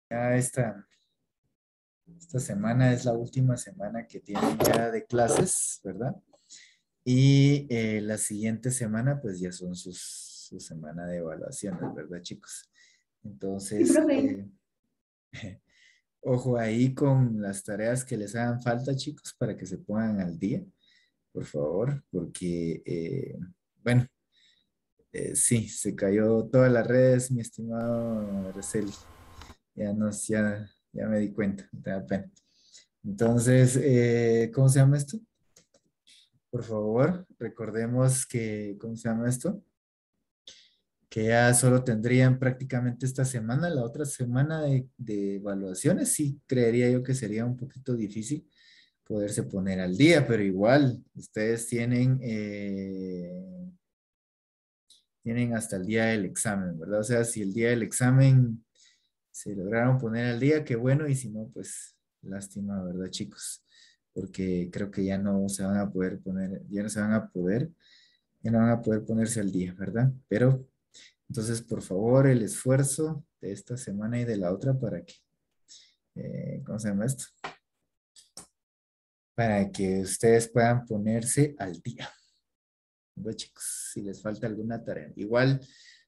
Ya esta semana es la última semana que tienen ya de clases, ¿verdad? Y la siguiente semana, pues ya son su semana de evaluaciones, ¿verdad, chicos? Sí, Entonces, profe. ojo ahí con las tareas que les hagan falta, chicos, para que se pongan al día, por favor, porque, bueno, sí, se cayó todas las redes, mi estimado Araceli. Ya me di cuenta, me da pena. Entonces, ¿cómo se llama esto? Por favor, recordemos que, ¿cómo se llama esto? Que ya solo tendrían prácticamente esta semana, la otra semana de evaluaciones. Sí, creería yo que sería un poquito difícil poderse poner al día, pero igual, ustedes tienen hasta el día del examen, ¿verdad? O sea, si el día del examen se lograron poner al día, qué bueno, y si no, pues lástima, ¿verdad, chicos? Porque creo que ya no se van a poder poner, ya no van a poder ponerse al día, ¿verdad? Pero entonces, por favor, el esfuerzo de esta semana y de la otra para que, ¿cómo se llama esto? Para que ustedes puedan ponerse al día, ¿verdad, chicos? Si les falta alguna tarea. Igual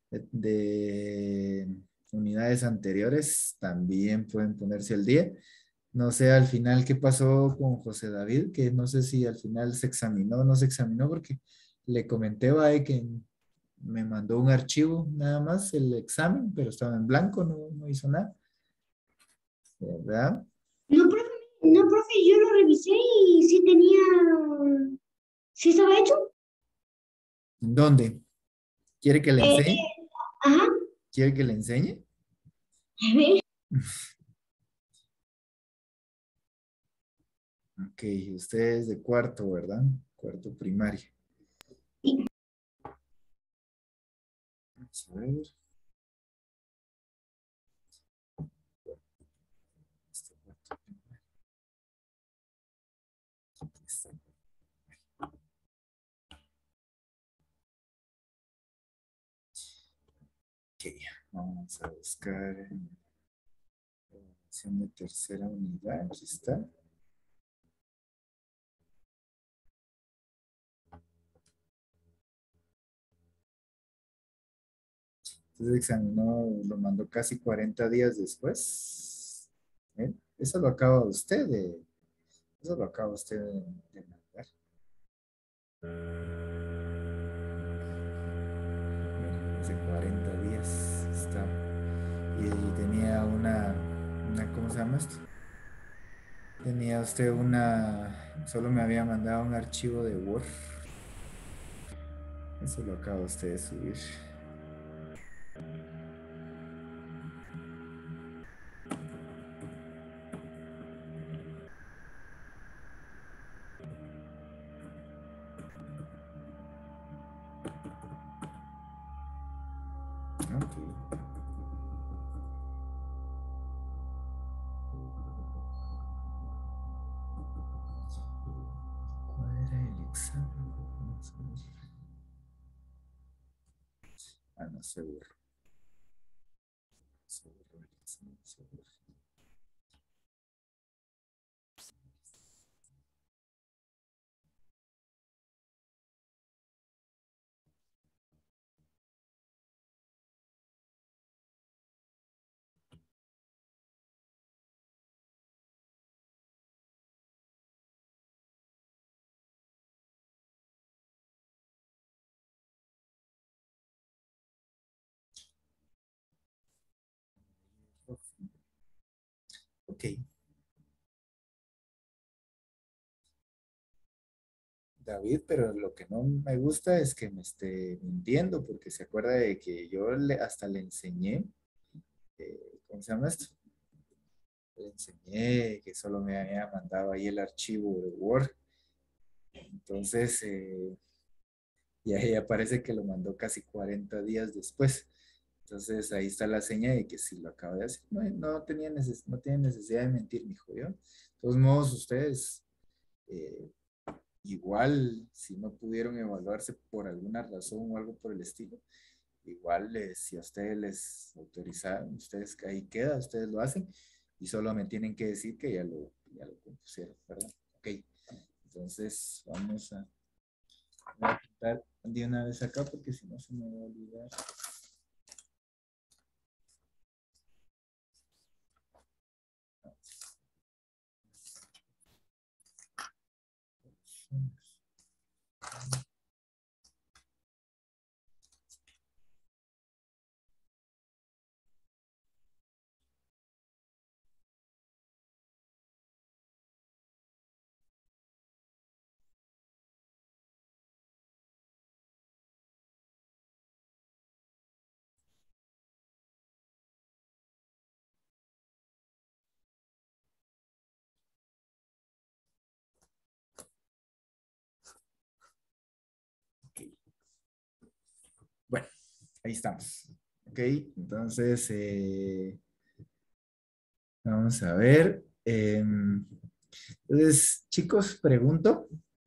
de unidades anteriores también pueden ponerse al día. No sé al final qué pasó con José David, que no sé si al final se examinó o no se examinó, porque le comenté a que me mandó un archivo nada más, el examen, pero estaba en blanco, no hizo nada, ¿verdad? No, profe, no, profe, yo lo revisé y sí tenía, sí estaba hecho. ¿Dónde? ¿Quiere que le Eh, enseñe? ajá, ¿Quiere que le enseñe? a ver, Ok, usted es de cuarto, ¿verdad? Cuarto primaria. sí. Vamos a ver. Este cuarto primaria, aquí está. Ok, vamos a buscar evaluación de tercera unidad. Aquí está. Entonces examinó, lo mandó casi 40 días después. ¿Eh? Eso lo acaba usted eso lo acaba usted de mandar. Hace 40 días está. Y tenía ¿cómo se llama esto? Tenía usted solo me había mandado un archivo de Word. Eso lo acaba usted de subir. Ok. ¿Cuál era el examen? Vamos a ver. Ah, no, seguro. Seguro el examen, seguro. Ok, David, pero lo que no me gusta es que me esté mintiendo, porque se acuerda de que hasta le enseñé, ¿cómo se llama esto? Le enseñé que solo me había mandado ahí el archivo de Word. Entonces, y ahí aparece que lo mandó casi 40 días después. Entonces, ahí está la seña de que sí lo acabo de hacer. No tiene necesidad de mentir, mijo, ¿yo? De todos modos, ustedes, eh, igual, si no pudieron evaluarse por alguna razón o algo por el estilo, igual si a ustedes les autorizaron, ustedes ahí queda, ustedes lo hacen y solo me tienen que decir que ya lo compusieron, ¿verdad? Ok, entonces voy a quitar de una vez acá porque si no se me va a olvidar. Ok, bueno, ahí estamos. Ok, entonces vamos a ver. Entonces, chicos, pregunto,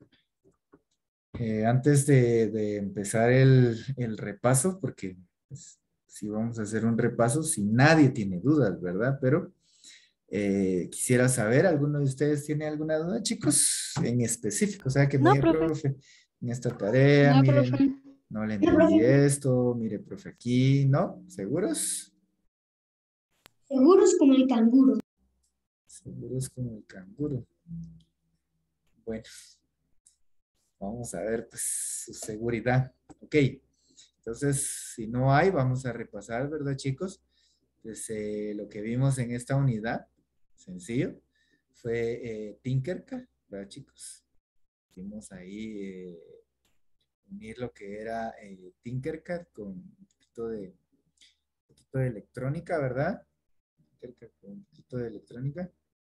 antes de empezar el repaso, porque pues, sí vamos a hacer un repaso si nadie tiene dudas, ¿verdad? Pero quisiera saber, ¿alguno de ustedes tiene alguna duda, chicos? En específico, o sea, que me No, diga, profe. profe, en esta tarea, No, miren, profe. no le No, entendí profe, esto, mire, profe, aquí, ¿no? ¿Seguros? seguros como el canguro. Seguros como el canguro. Bueno, vamos a ver, pues, su seguridad. Ok, entonces, si no hay, vamos a repasar, ¿verdad, chicos? Pues lo que vimos en esta unidad, sencillo, fue Tinkercad, ¿verdad, chicos? Vimos ahí unir lo que era Tinkercad con un poquito de electrónica, ¿verdad? Tinkercad con un poquito de electrónica.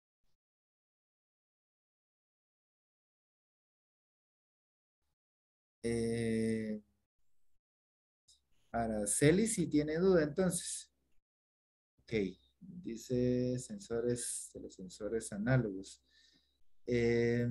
Eh, Araceli, si tiene duda, entonces. Ok, dice sensores, de los sensores análogos. Eh,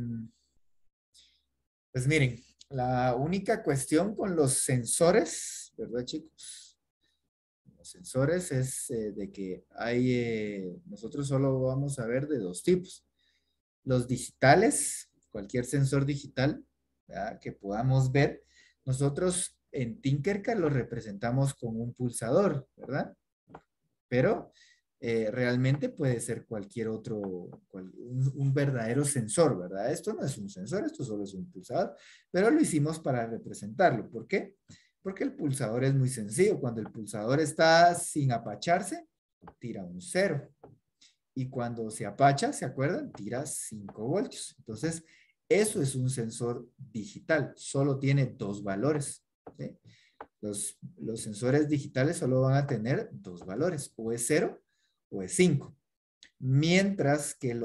pues miren, la única cuestión con los sensores, ¿verdad, chicos? Los sensores es de que nosotros solo vamos a ver de dos tipos. Los digitales, cualquier sensor digital, ¿verdad?, que podamos ver, nosotros en Tinkercad lo representamos con un pulsador, ¿verdad? Pero realmente puede ser cualquier otro, un verdadero sensor, ¿verdad? Esto no es un sensor, esto solo es un pulsador, pero lo hicimos para representarlo. ¿Por qué? Porque el pulsador es muy sencillo. Cuando el pulsador está sin apacharse, tira un cero. Y cuando se apacha, ¿se acuerdan? Tira 5 voltios. Entonces, eso es un sensor digital. Solo tiene dos valores. ¿Sí? Los sensores digitales solo van a tener dos valores, o es 0 o es 5. Mientras que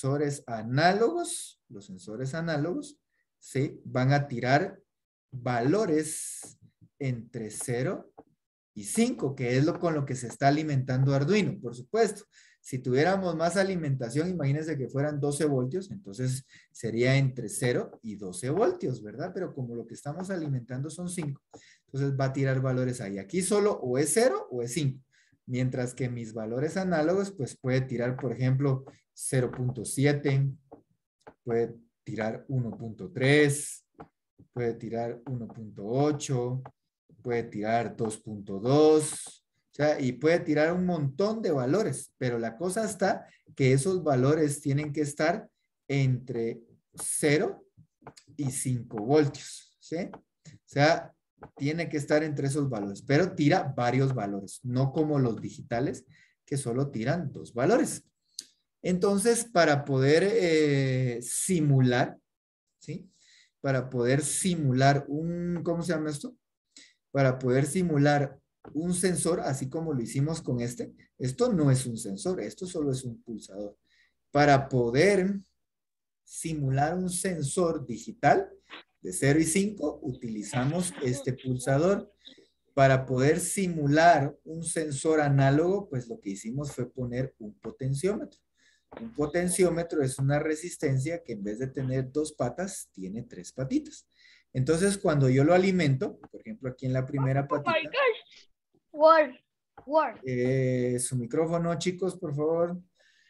los sensores análogos, ¿sí?, van a tirar valores entre 0 y 5, que es con lo que se está alimentando Arduino, por supuesto. Si tuviéramos más alimentación, imagínense que fueran 12 voltios, entonces sería entre 0 y 12 voltios, ¿verdad? Pero como lo que estamos alimentando son 5, entonces va a tirar valores ahí. Aquí solo o es 0 o es 5. Mientras que mis valores análogos, pues puede tirar, por ejemplo, 0.7, puede tirar 1.3, puede tirar 1.8, puede tirar 2.2, o sea, y puede tirar un montón de valores, pero la cosa está que esos valores tienen que estar entre 0 y 5 voltios, ¿sí? O sea, tiene que estar entre esos valores, pero tira varios valores, no como los digitales que solo tiran dos valores. Entonces, para poder simular, ¿sí? Para poder simular ¿cómo se llama esto? Para poder simular un sensor, así como lo hicimos con esto no es un sensor, esto solo es un pulsador. Para poder simular un sensor digital de 0 y 5, utilizamos este pulsador. Para poder simular un sensor análogo, pues lo que hicimos fue poner un potenciómetro. Un potenciómetro es una resistencia que en vez de tener dos patas, tiene tres patitas. Entonces, cuando yo lo alimento, por ejemplo, aquí en la primera patita, Word. su micrófono, chicos, por favor.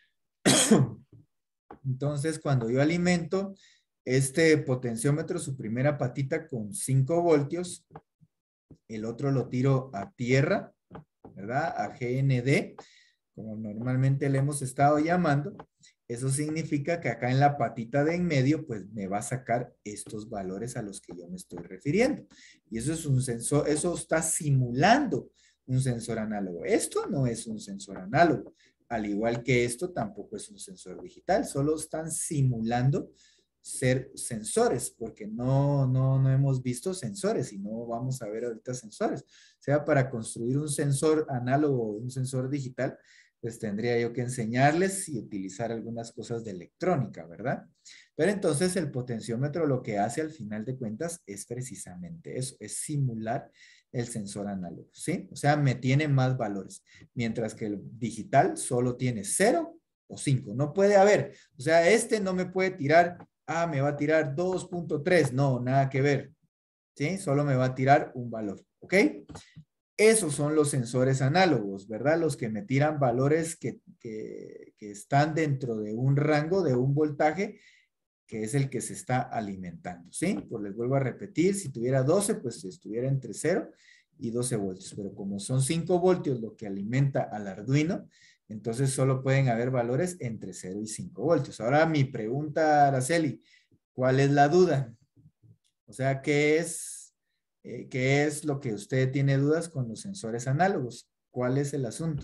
Entonces, cuando yo alimento este potenciómetro, su primera patita con 5 voltios, el otro lo tiro a tierra, ¿verdad? A GND, como normalmente le hemos estado llamando. Eso significa que acá en la patita de en medio, pues me va a sacar estos valores a los que yo me estoy refiriendo. Y eso es un sensor, eso está simulando un sensor análogo. Esto no es un sensor análogo. Al igual que esto, tampoco es un sensor digital. Solo están simulando ser sensores, porque no hemos visto sensores y no vamos a ver ahorita sensores. O sea, para construir un sensor análogo o un sensor digital, pues tendría yo que enseñarles y utilizar algunas cosas de electrónica, ¿verdad? Pero entonces el potenciómetro lo que hace al final de cuentas es precisamente eso, es simular el sensor análogo, ¿sí? O sea, me tiene más valores, mientras que el digital solo tiene 0 o 5, no puede haber, o sea, este no me puede tirar, me va a tirar 2.3, no, nada que ver, ¿sí? Solo me va a tirar un valor, ¿ok? Esos son los sensores análogos, ¿verdad? Los que me tiran valores que están dentro de un rango de un voltaje, que es el que se está alimentando, ¿sí? Pues les vuelvo a repetir, si tuviera 12, pues estuviera entre 0 y 12 voltios, pero como son 5 voltios lo que alimenta al Arduino, entonces solo pueden haber valores entre 0 y 5 voltios. Ahora mi pregunta, Araceli, ¿cuál es la duda? O sea, ¿qué es lo que usted tiene dudas con los sensores análogos? ¿Cuál es el asunto?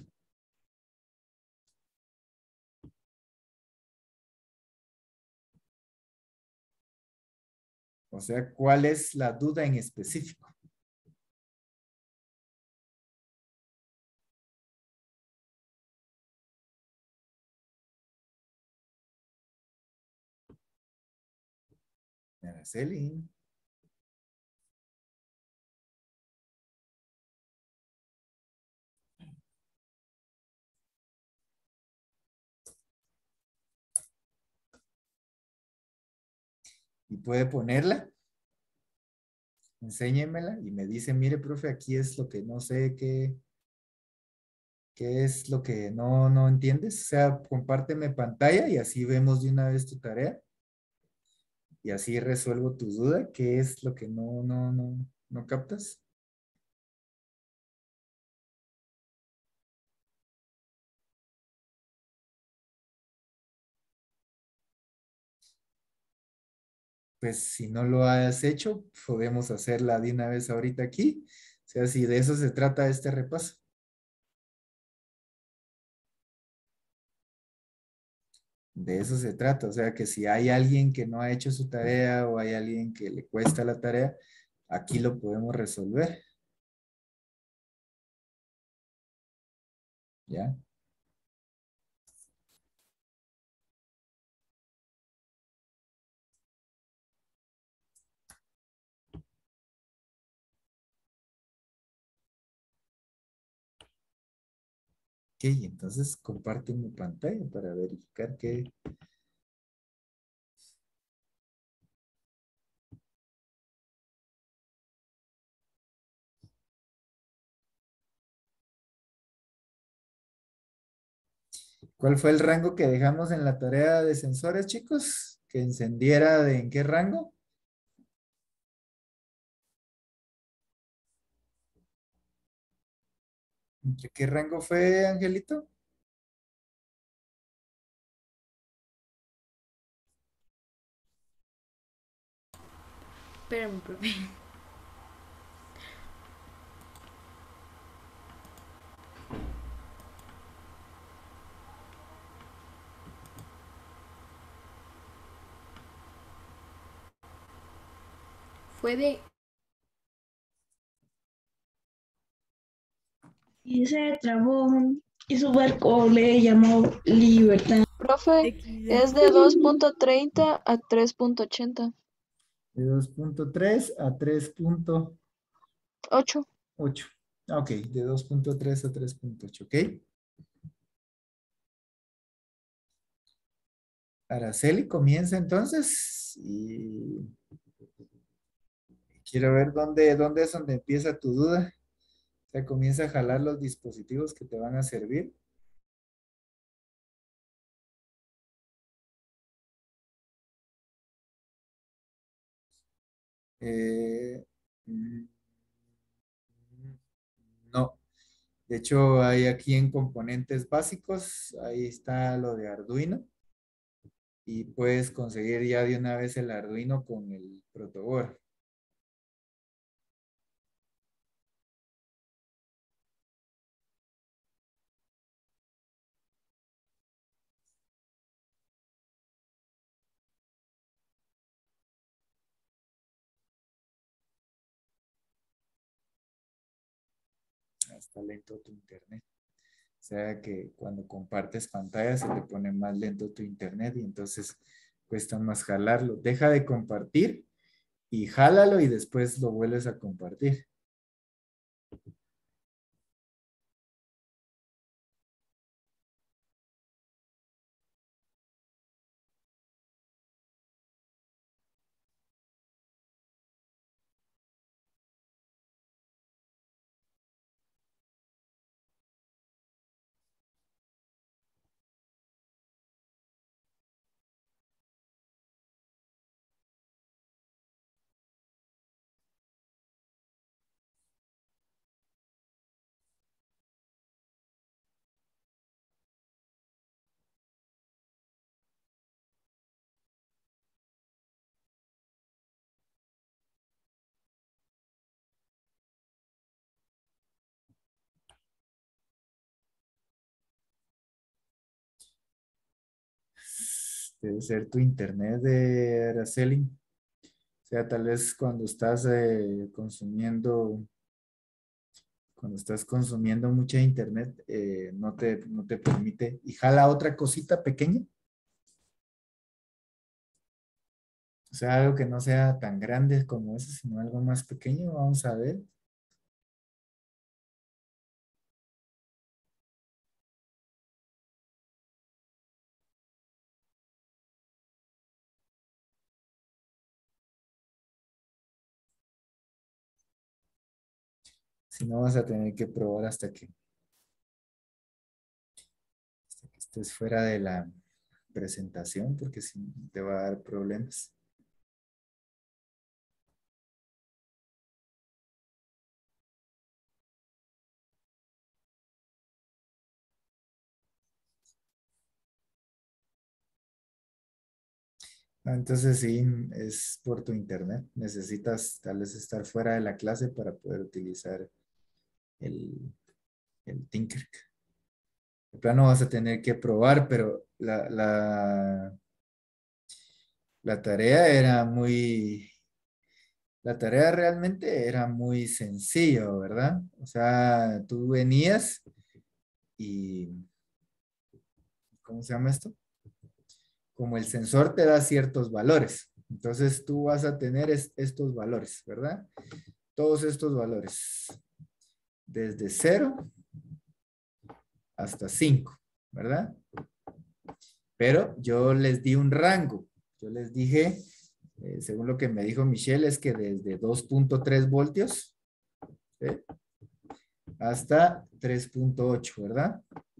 O sea, ¿cuál es la duda en específico? Araceli. ¿Y puede ponerla? Enséñemela y me dice, mire, profe, aquí es lo que no sé qué es lo que no entiendes. O sea, compárteme pantalla y así vemos de una vez tu tarea y así resuelvo tu duda. ¿Qué es lo que no captas? Pues si no lo has hecho, podemos hacerla de una vez ahorita aquí. O sea, si de eso se trata este repaso. De eso se trata. O sea, que si hay alguien que no ha hecho su tarea o hay alguien que le cuesta la tarea, aquí lo podemos resolver. ¿Ya? Ok, entonces comparte mi pantalla para verificar que... ¿Cuál fue el rango que dejamos en la tarea de sensores, chicos? ¿Que encendiera de en qué rango? ¿Entre qué rango fue, Angelito? Espérame, profe. Fue de Y se trabó y su barco le llamó Libertad. Profe, es de 2.30 a 3.80. De 2.3 a 3.8. 8. Ok, de 2.3 a 3.8, ok. Araceli comienza entonces y Quiero ver dónde es donde empieza tu duda. O sea, comienza a jalar los dispositivos que te van a servir. Eh, mm, no. De hecho, hay aquí en componentes básicos, ahí está lo de Arduino. Y puedes conseguir ya de una vez el Arduino con el protoboard. Está lento tu internet. O sea que cuando compartes pantalla se te pone más lento tu internet y entonces cuesta más jalarlo. Deja de compartir y jálalo y después lo vuelves a compartir. Debe ser tu internet de Araceli. O sea, tal vez cuando estás consumiendo mucha internet, no te permite. Y jala otra cosita pequeña. O sea, algo que no sea tan grande como eso, sino algo más pequeño. Vamos a ver. Si no, vas a tener que probar hasta que estés fuera de la presentación, porque si no, te va a dar problemas. Entonces sí, es por tu internet. Necesitas tal vez estar fuera de la clase para poder utilizar el, el Tinker. De plano vas a tener que probar, pero la tarea era la tarea realmente era muy sencillo, ¿verdad? O sea, tú venías y, ¿cómo se llama esto? Como el sensor te da ciertos valores. Entonces tú vas a tener estos valores, ¿verdad? Todos estos valores. Desde 0 hasta 5, ¿verdad? Pero yo les di un rango. Yo les dije, según lo que me dijo Michelle, es que desde 2.3 voltios, ¿sí?, hasta 3.8, ¿verdad?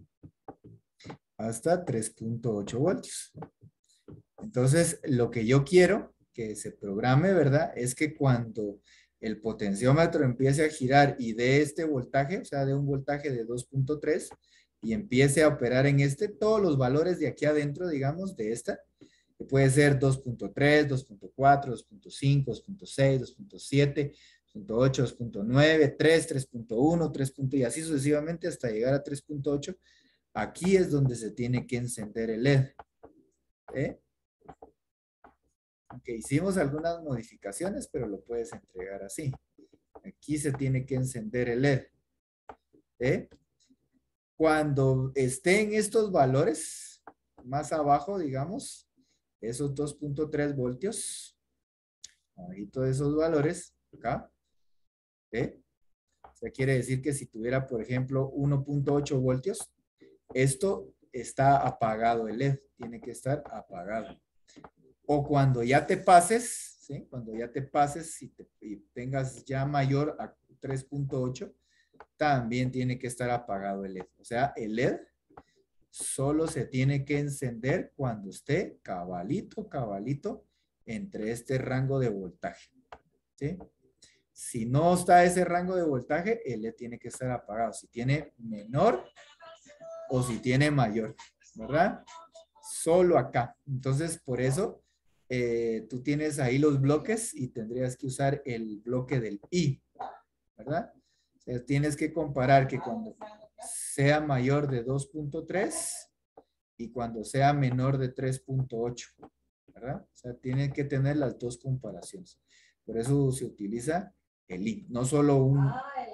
Hasta 3.8 voltios. Entonces, lo que yo quiero que se programe, ¿verdad? Es que cuando el potenciómetro empiece a girar y dé este voltaje, o sea, de un voltaje de 2.3 y empiece a operar en todos los valores de aquí adentro, digamos, de esta, que puede ser 2.3, 2.4, 2.5, 2.6, 2.7, 2.8, 2.9, 3, 3.1, 3. Y así sucesivamente hasta llegar a 3.8. Aquí es donde se tiene que encender el LED. ¿Eh? Aunque hicimos algunas modificaciones, pero lo puedes entregar así. Aquí se tiene que encender el LED. ¿Eh? Cuando esté en estos valores, más abajo, digamos, esos 2.3 voltios, ahí todos esos valores, acá, ¿eh? O sea, quiere decir que si tuviera, por ejemplo, 1.8 voltios, esto está apagado el LED, tiene que estar apagado. O cuando ya te pases, ¿sí? Cuando ya te pases y tengas ya mayor a 3.8, también tiene que estar apagado el LED. O sea, el LED solo se tiene que encender cuando esté cabalito entre este rango de voltaje, ¿sí? Si no está ese rango de voltaje, el LED tiene que estar apagado. Si tiene menor o si tiene mayor, ¿verdad? Solo acá. Entonces, por eso, tú tienes ahí los bloques y tendrías que usar el bloque del I, ¿verdad? O sea, tienes que comparar que cuando sea mayor de 2.3 y cuando sea menor de 3.8, ¿verdad? O sea, tienen que tener las dos comparaciones. Por eso se utiliza el I, no solo un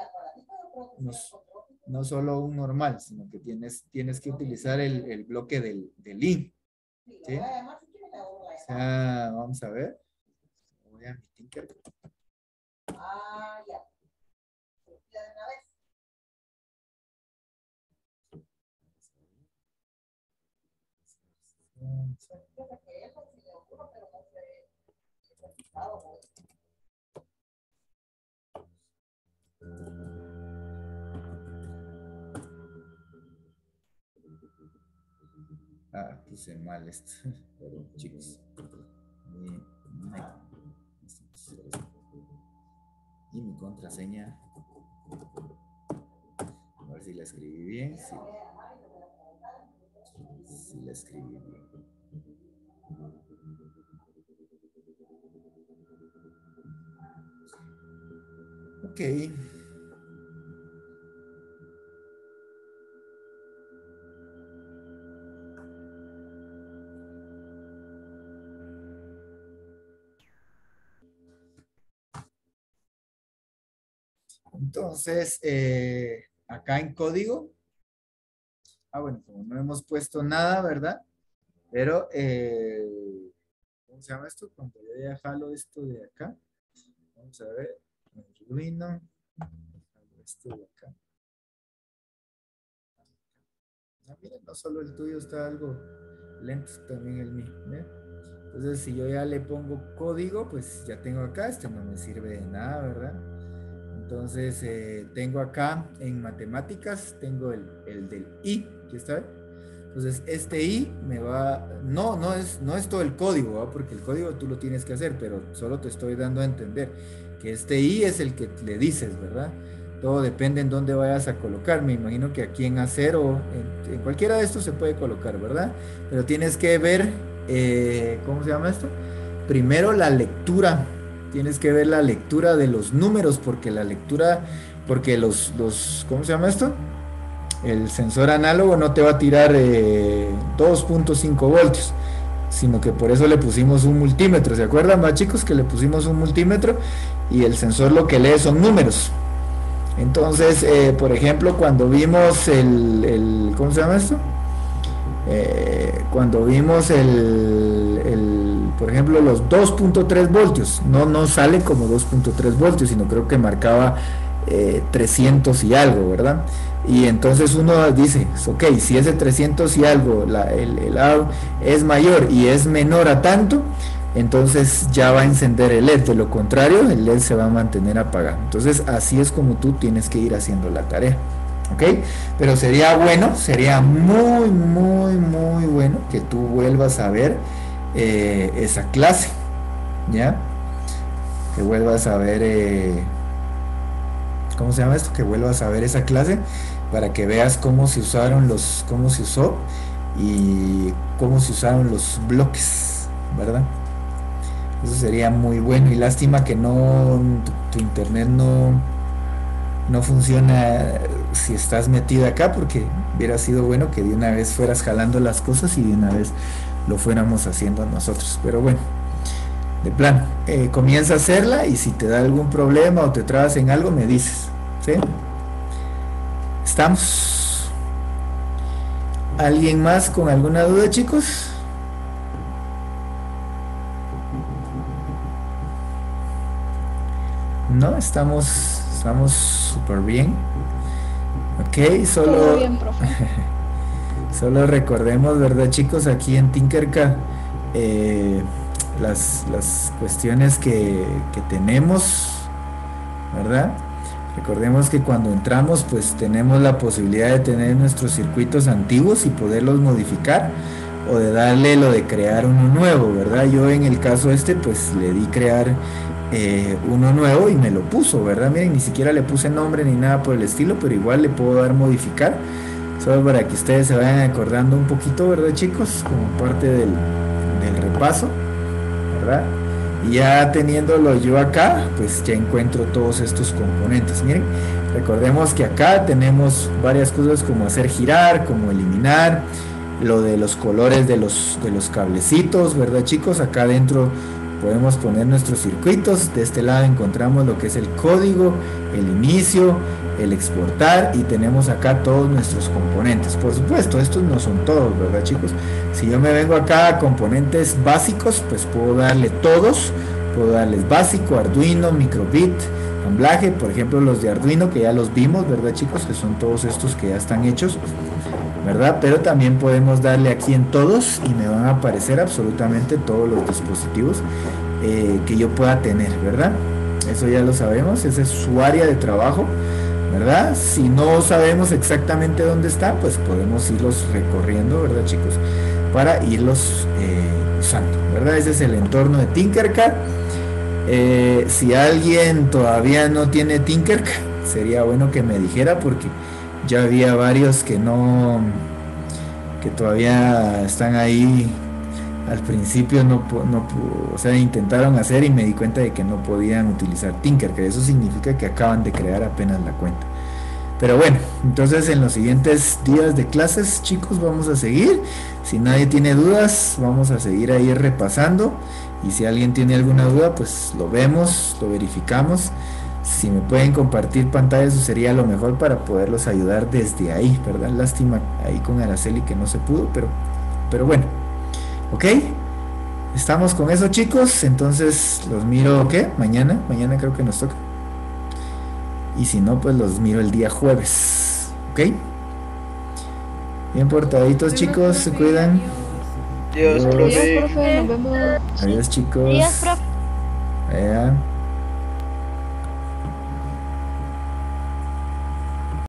normal, sino que tienes que utilizar el bloque del I, ¿sí? O sea, vamos a ver. Voy a mi Tinker. Puse mal esto. Perdón, chicos. Y mi contraseña. A ver si la escribí bien. Sí. Sí la escribí bien. Ok. Entonces, acá en código, bueno, como no hemos puesto nada, ¿verdad? Pero, ¿cómo se llama esto? Cuando yo ya jalo esto de acá, vamos a ver, Arduino, jalo esto de acá. Miren, no solo el tuyo está algo lento, también el mío, ¿eh? Entonces, si yo ya le pongo código, pues ya tengo acá, este no me sirve de nada, ¿verdad? Entonces, tengo acá en matemáticas, tengo el del I, ¿aquí está? Entonces, este I me va, no es todo el código, ¿va? Porque el código tú lo tienes que hacer, pero solo te estoy dando a entender que este I es el que le dices, ¿verdad? Todo depende en dónde vayas a colocar. Me imagino que aquí en A0, en cualquiera de estos se puede colocar, ¿verdad? Pero tienes que ver, ¿cómo se llama esto? Primero la lectura. Tienes que ver la lectura de los números, porque la lectura, porque ¿cómo se llama esto? El sensor análogo no te va a tirar 2.5 voltios, sino que por eso le pusimos un multímetro. ¿Se acuerdan, más chicos, que le pusimos un multímetro y el sensor lo que lee son números? Entonces, por ejemplo, cuando vimos ¿cómo se llama esto? Cuando vimos por ejemplo, los 2.3 voltios, no sale como 2.3 voltios, sino creo que marcaba 300 y algo, ¿verdad? Y entonces uno dice, ok, si ese 300 y algo, el A es mayor y es menor a tanto, entonces ya va a encender el LED. De lo contrario, el LED se va a mantener apagado. Entonces así es como tú tienes que ir haciendo la tarea, ¿ok? Pero sería bueno, sería muy bueno que tú vuelvas a ver esa clase, ¿ya? Que vuelvas a ver, ¿cómo se llama esto? Que vuelvas a ver esa clase para que veas cómo se usó y cómo se usaron los bloques, ¿verdad? Eso sería muy bueno, y lástima que tu internet no funciona si estás metida acá, porque hubiera sido bueno que de una vez fueras jalando las cosas y de una vez lo fuéramos haciendo nosotros. Pero bueno, de plan, comienza a hacerla y si te da algún problema o te trabas en algo, me dices, ¿sí? ¿Estamos? ¿Alguien más con alguna duda, chicos? No, estamos súper bien. Ok, Todo bien, profe. Solo recordemos, ¿verdad, chicos? Aquí en Tinkercad las cuestiones que tenemos, ¿verdad? Recordemos que cuando entramos pues tenemos la posibilidad de tener nuestros circuitos antiguos y poderlos modificar, o de darle lo de crear uno nuevo, ¿verdad? Yo en el caso este pues le di crear uno nuevo y me lo puso, ¿verdad? Miren, ni siquiera le puse nombre ni nada por el estilo, pero igual le puedo dar modificar, solo para que ustedes se vayan acordando un poquito, ¿verdad, chicos? Como parte del repaso, ¿verdad? Y ya teniéndolo yo acá, pues ya encuentro todos estos componentes. Miren, recordemos que acá tenemos varias cosas como hacer girar, como eliminar, lo de los colores de los cablecitos, ¿verdad, chicos? Acá adentro podemos poner nuestros circuitos. De este lado encontramos lo que es el código, el inicio, el exportar, y tenemos acá todos nuestros componentes. Por supuesto, estos no son todos, ¿verdad, chicos? Si yo me vengo acá a componentes básicos, pues puedo darle todos, puedo darles básico, Arduino, microbit, ensamblaje, por ejemplo los de Arduino que ya los vimos, ¿verdad, chicos? Que son todos estos que ya están hechos, ¿verdad? Pero también podemos darle aquí en todos y me van a aparecer absolutamente todos los dispositivos que yo pueda tener, ¿verdad? Eso ya lo sabemos, esa es su área de trabajo, ¿verdad? Si no sabemos exactamente dónde está, pues podemos irlos recorriendo, ¿verdad, chicos? Para irlos usando, ¿verdad? Ese es el entorno de Tinkercad. Si alguien todavía no tiene Tinkercad, sería bueno que me dijera, porque ya había varios que todavía están ahí. Al principio o sea, intentaron hacer y me di cuenta de que no podían utilizar Tinkercad. Eso significa que acaban de crear apenas la cuenta. Pero bueno, entonces en los siguientes días de clases, chicos, vamos a seguir. Si nadie tiene dudas, vamos a seguir ahí repasando. Y si alguien tiene alguna duda, pues lo vemos, lo verificamos. Si me pueden compartir pantalla, eso sería lo mejor para poderlos ayudar desde ahí, ¿verdad? Lástima ahí con Araceli que no se pudo, pero bueno. ¿Ok? Estamos con eso, chicos. Entonces los miro, ¿qué? Mañana creo que nos toca. Y si no, pues los miro el día jueves. ¿Ok? Bien portaditos, chicos, se cuidan. Dios, Adiós, profe. profe, nos vemos. Adiós, chicos. Adiós, profe. Vaya.